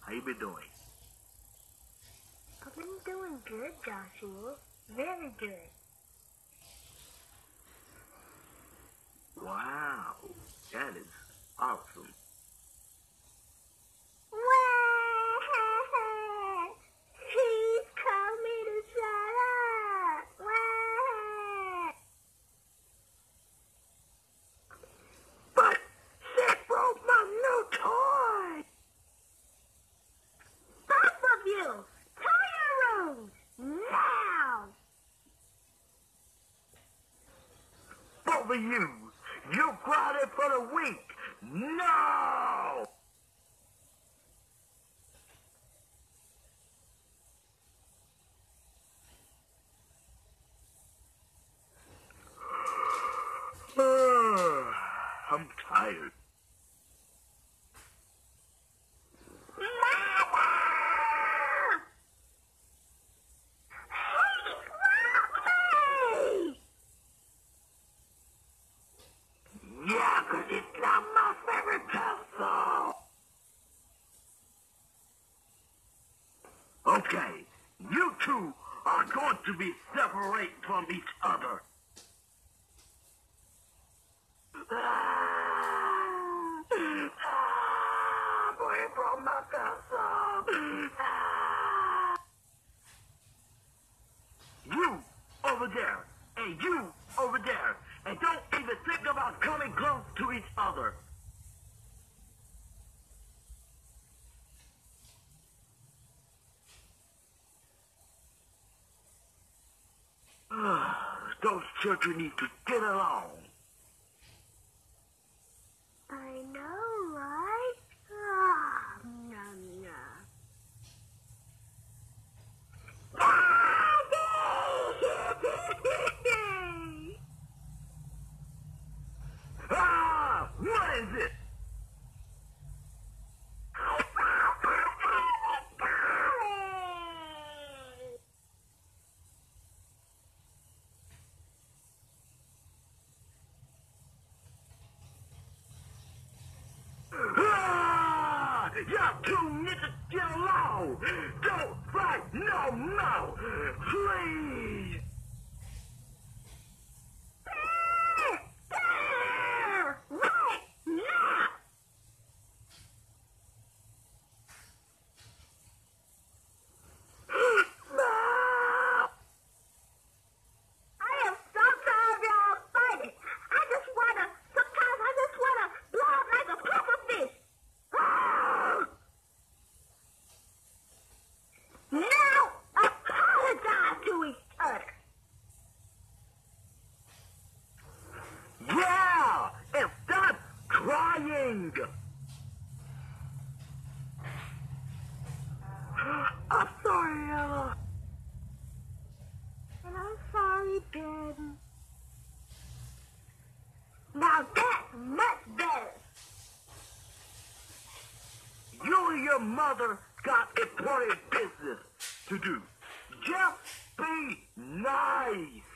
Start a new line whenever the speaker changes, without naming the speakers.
How you been doing?
I've been doing good, Joshua. Very good.
Wow, that is awesome.
Please tell me to shut up.
But she broke my new toy!
Both of you, to your rooms, now!
Both of you grounded for the week! No! I'm tired. Yeah, 'cause it's not my favorite pencil. Okay, you two are going to be separate from each other. Boy, it broke my pencil. You over there, and you over there, and don't even think about coming close to each other. Those children need to get along.
I know, right? Ah, nom, nom.
Ah! What is it? Ah! Y'all two need to get along. Don't fight no more. Please.
Right now! I am so tired of y'all fighting. Sometimes I just wanna blow up like a puffer fish. Now, apologize to each other.
Yeah! And stop crying! I'm sorry, Ella.
And I'm sorry, Ben. Now that's much better.
You and your mother got important business to do. Just be nice.